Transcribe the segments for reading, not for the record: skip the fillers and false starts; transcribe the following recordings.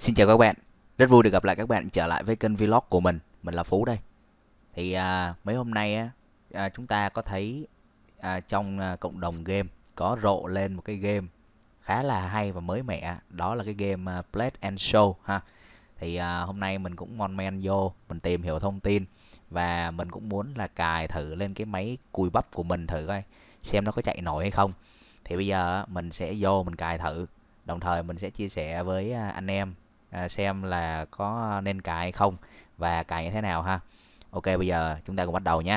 Xin chào các bạn, rất vui được gặp lại các bạn trở lại với kênh vlog của mình là Phú đây. Thì mấy hôm nay chúng ta có thấy trong cộng đồng game có rộ lên một cái game khá là hay và mới mẻ, đó là cái game Play and Show ha. Thì hôm nay mình cũng mon men vô, mình tìm hiểu thông tin và mình cũng muốn là cài thử lên cái máy cùi bắp của mình thử coi xem nó có chạy nổi hay không. Thì bây giờ mình sẽ vô mình cài thử, đồng thời mình sẽ chia sẻ với anh em xem là có nên cài hay không và cài như thế nào ha. Ok, bây giờ chúng ta cùng bắt đầu nha.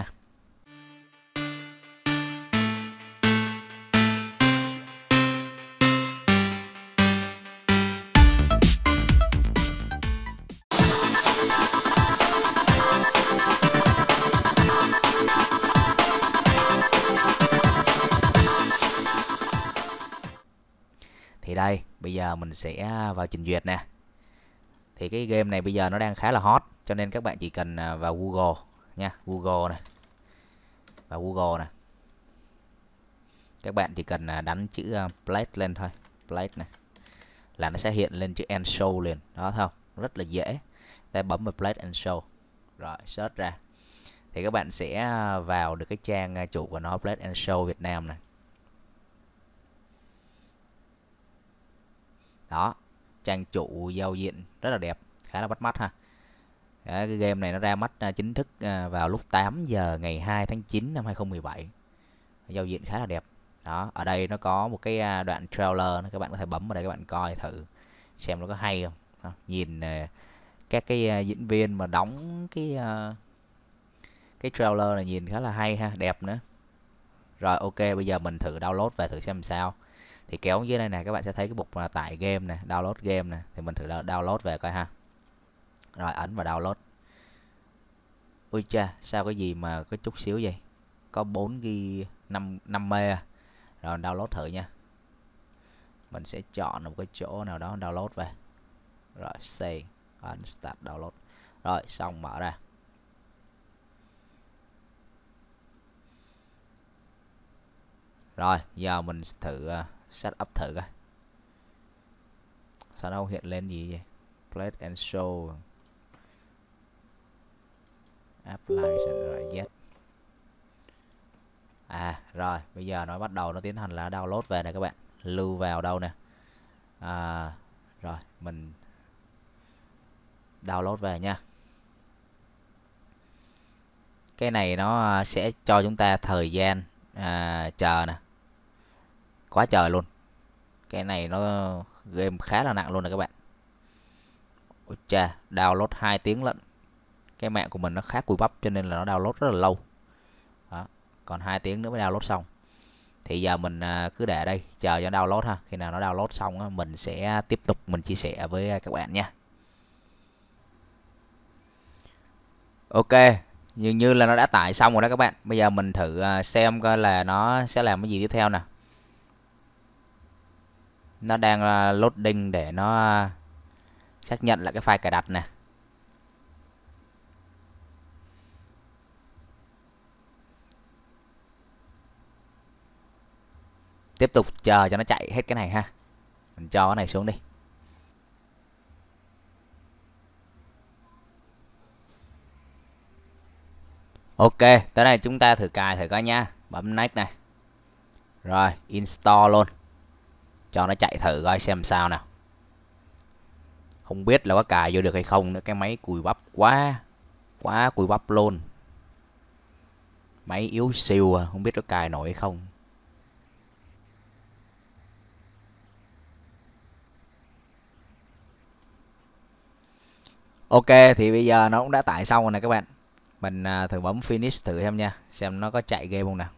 Thì đây, bây giờ mình sẽ vào trình duyệt nè. Thì cái game này bây giờ nó đang khá là hot, cho nên các bạn chỉ cần vào Google nha, Google này, vào Google nè. Các bạn chỉ cần đánh chữ Play lên thôi, Play này là nó sẽ hiện lên chữ and show liền, đó thấy không? Rất là dễ. Ta bấm vào Play and show, rồi search ra thì các bạn sẽ vào được cái trang chủ của nó, Play and Show Việt Nam này. Đó, trang chủ giao diện rất là đẹp, khá là bắt mắt ha. Đấy, cái game này nó ra mắt chính thức vào lúc 8 giờ ngày 2 tháng 9 năm 2017. Giao diện khá là đẹp. Đó, ở đây nó có một cái đoạn trailer, các bạn có thể bấm vào đây các bạn coi thử xem nó có hay không. Đó, nhìn các cái diễn viên mà đóng cái trailer này nhìn khá là hay ha, đẹp nữa. Rồi ok, bây giờ mình thử download về thử xem sao. Thì kéo dưới đây nè, các bạn sẽ thấy cái mục là tải game nè, download game nè, thì mình thử download về coi ha. Rồi ấn vào download. Ui cha, sao cái gì mà có chút xíu vậy? Có 4 GB 5 mê à. Rồi download thử nha. Mình sẽ chọn một cái chỗ nào đó download về. Rồi save, ấn start download. Rồi xong mở ra. Rồi, giờ mình thử setup thử coi. Sao nó không hiện lên gì vậy? Play and show. Application rồi yes. Rồi, bây giờ nó bắt đầu nó tiến hành là download về này các bạn. Lưu vào đâu nè. Rồi, mình download về nha. Cái này nó sẽ cho chúng ta thời gian chờ nè. Quá trời luôn. Cái này nó game khá là nặng luôn nè các bạn. Ôi cha, download 2 tiếng lận. Cái mạng của mình nó khá cùi bắp cho nên là nó download rất là lâu. Đó, còn 2 tiếng nữa mới download xong. Thì giờ mình cứ để đây chờ cho download ha. Khi nào nó download xong á, mình sẽ tiếp tục mình chia sẻ với các bạn nha. Ok, dường như là nó đã tải xong rồi đó các bạn. Bây giờ mình thử xem coi là nó sẽ làm cái gì tiếp theo nè. Nó đang loading để nó xác nhận lại cái file cài đặt nè. Tiếp tục chờ cho nó chạy hết cái này ha. Mình cho cái này xuống đi. Ok, tới đây chúng ta thử cài thử coi nha. Bấm next này. Rồi, install luôn. Cho nó chạy thử coi xem sao nào. Không biết là có cài vô được hay không nữa. Cái máy cùi bắp quá. Quá cùi bắp luôn. Máy yếu siêu à. Không biết có cài nổi hay không. Ok, thì bây giờ nó cũng đã tải xong rồi nè các bạn. Mình thử bấm finish thử xem nha. Xem nó có chạy game không nào.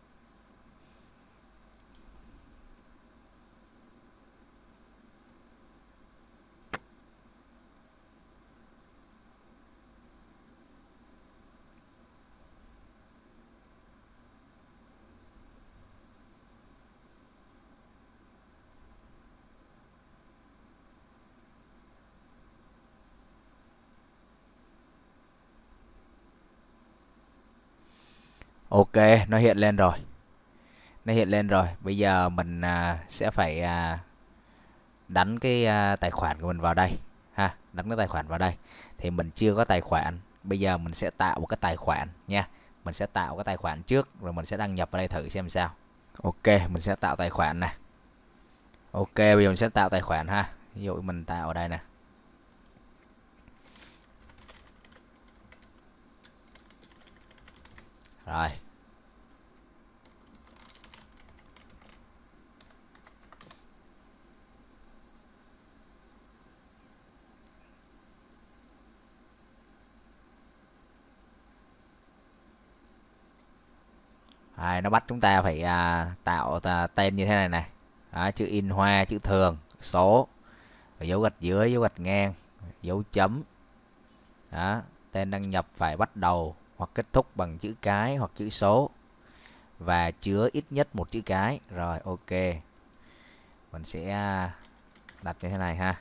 Ok, nó hiện lên rồi. Nó hiện lên rồi. Bây giờ mình sẽ phải đánh cái tài khoản của mình vào đây. ha, đánh cái tài khoản vào đây. Thì mình chưa có tài khoản, bây giờ mình sẽ tạo một cái tài khoản nha. Mình sẽ tạo cái tài khoản trước rồi mình sẽ đăng nhập vào đây thử xem sao. Ok, mình sẽ tạo tài khoản nè. Ok, bây giờ mình sẽ tạo tài khoản ha. Ví dụ mình tạo ở đây nè. Rồi. Nó bắt chúng ta phải tạo tên như thế này này. Đó, chữ in hoa, chữ thường, số, dấu gạch dưới, dấu gạch ngang, dấu chấm. Đó, tên đăng nhập phải bắt đầu hoặc kết thúc bằng chữ cái hoặc chữ số và chứa ít nhất một chữ cái. Rồi, ok. Mình sẽ đặt như thế này ha.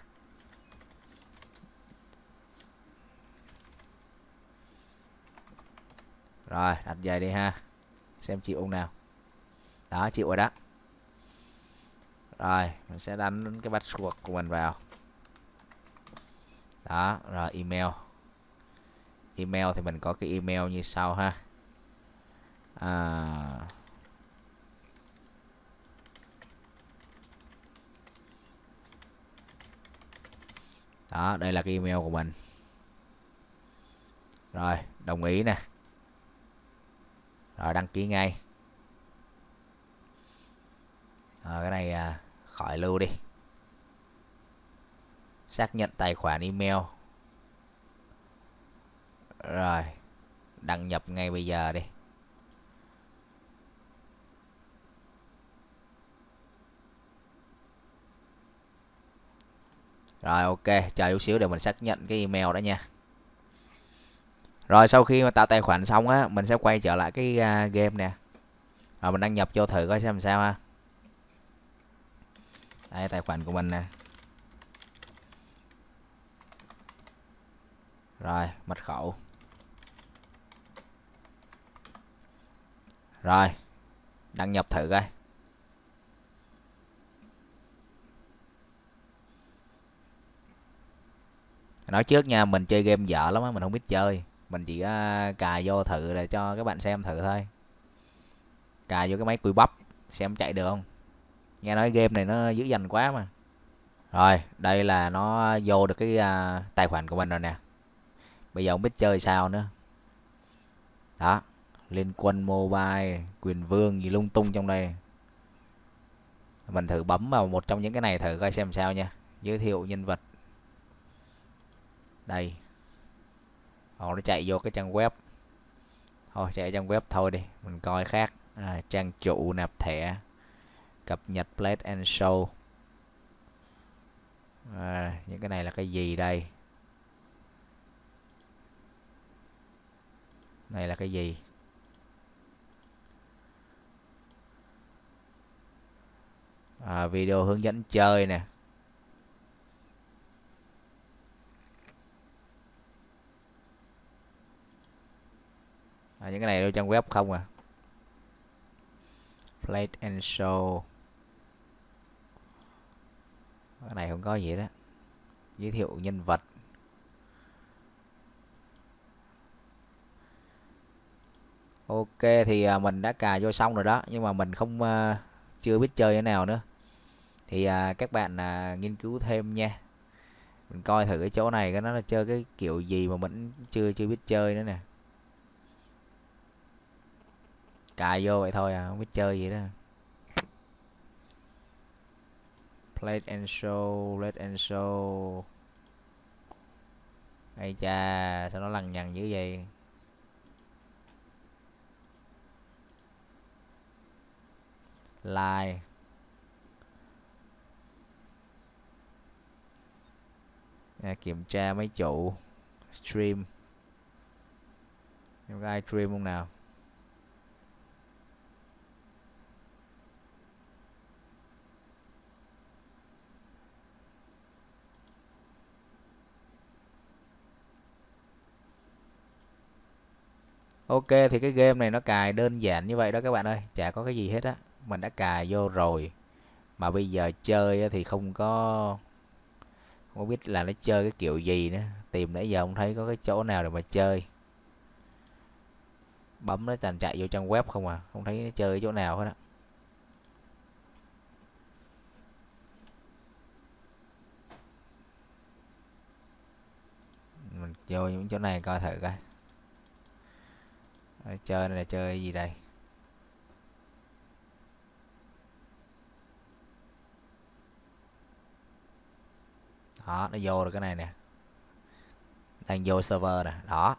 Rồi, đặt về đi ha. Xem chịu không nào. Đó, chịu rồi đó. Rồi, mình sẽ đánh cái password của mình vào. Đó, rồi email. Email thì mình có cái email như sau ha. Đó, đây là cái email của mình. Rồi, đồng ý nè. Rồi, đăng ký ngay. Rồi, cái này khỏi lưu đi. Xác nhận tài khoản email. Rồi, đăng nhập ngay bây giờ đi. Rồi, ok, chờ chút xíu để mình xác nhận cái email đó nha. Rồi, sau khi mà tạo tài khoản xong á, mình sẽ quay trở lại cái game nè. Rồi mình đăng nhập vô thử coi xem sao ha. Đây, tài khoản của mình nè. Rồi, mật khẩu. Rồi, đăng nhập thử coi. Nói trước nha, mình chơi game dở lắm á, mình không biết chơi. Mình chỉ cài vô thử để cho các bạn xem thử thôi. Cài vô cái máy cùi bắp xem chạy được không. Nghe nói game này nó dữ dằn quá mà. Rồi, đây là nó vô được cái tài khoản của mình rồi nè. Bây giờ không biết chơi sao nữa. Đó, Liên Quân Mobile, Quyền Vương gì lung tung trong đây. Mình thử bấm vào một trong những cái này thử coi xem sao nha. Giới thiệu nhân vật. Đây. Nó chạy vô cái trang web. Thôi chạy trang web thôi đi, mình coi khác. Trang chủ nạp thẻ, cập nhật Play and Show. Những cái này là cái gì đây? Này là cái gì? Video hướng dẫn chơi nè. Những cái này đâu trang web không à. Play and Show. Cái này không có gì đó. Giới thiệu nhân vật. Ok thì mình đã cài vô xong rồi đó. Nhưng mà mình không chưa biết chơi thế nào nữa. Thì các bạn nghiên cứu thêm nha. Mình coi thử cái chỗ này nó là chơi cái kiểu gì mà mình chưa biết chơi nữa nè. Cài vô vậy thôi không biết chơi gì đó. Play and show. Ây cha, sao nó lằng nhằng dữ vậy? Like. Kiểm tra mấy chủ. Stream. Có ai stream không nào? Ok thì cái game này nó cài đơn giản như vậy đó các bạn ơi, chả có cái gì hết á. Mình đã cài vô rồi. Mà bây giờ chơi thì không có Không biết là nó chơi cái kiểu gì nữa, tìm nãy giờ không thấy có cái chỗ nào để mà chơi. Bấm nó toàn chạy vô trang web không à, không thấy nó chơi cái chỗ nào hết á. Mình vô những chỗ này coi thử coi. Chơi này là chơi gì đây? Đó, nó vô rồi cái này nè. Đang vô server nè, đó.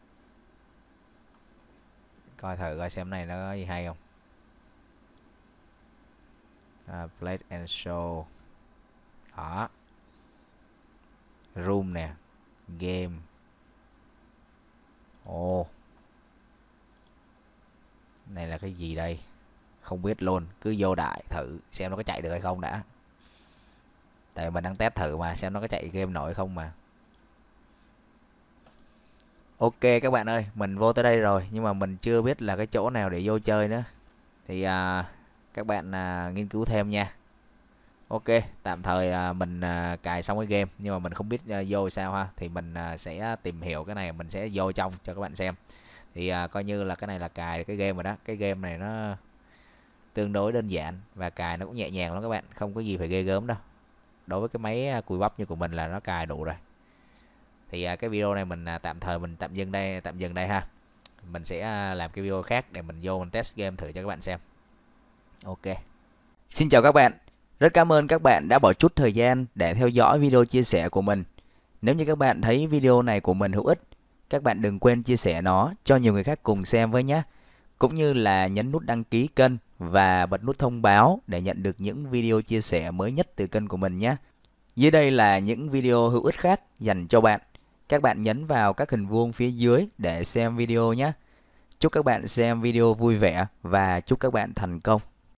Coi thử coi xem này nó có gì hay không. Play and show. Đó. Room nè. Game. Ồ. Này là cái gì đây? Không biết luôn, cứ vô đại thử xem nó có chạy được hay không đã. Tại mình đang test thử mà, xem nó có chạy game nổi không mà. Ok các bạn ơi, mình vô tới đây rồi nhưng mà mình chưa biết là cái chỗ nào để vô chơi nữa. Thì các bạn nghiên cứu thêm nha. Ok, tạm thời mình cài xong cái game nhưng mà mình không biết vô sao ha. Thì mình sẽ tìm hiểu cái này, mình sẽ vô trong cho các bạn xem. Thì coi như là cái này là cài cái game rồi đó. Cái game này nó tương đối đơn giản và cài nó cũng nhẹ nhàng lắm các bạn, không có gì phải ghê gớm đâu. Đối với cái máy cùi bắp như của mình là nó cài đủ rồi. Thì cái video này mình tạm thời mình tạm dừng đây ha. Mình sẽ làm cái video khác để mình vô mình test game thử cho các bạn xem. Ok. Xin chào các bạn. Rất cảm ơn các bạn đã bỏ chút thời gian để theo dõi video chia sẻ của mình. Nếu như các bạn thấy video này của mình hữu ích, các bạn đừng quên chia sẻ nó cho nhiều người khác cùng xem với nhé. Cũng như là nhấn nút đăng ký kênh và bật nút thông báo để nhận được những video chia sẻ mới nhất từ kênh của mình nhé. Dưới đây là những video hữu ích khác dành cho bạn. Các bạn nhấn vào các hình vuông phía dưới để xem video nhé. Chúc các bạn xem video vui vẻ và chúc các bạn thành công.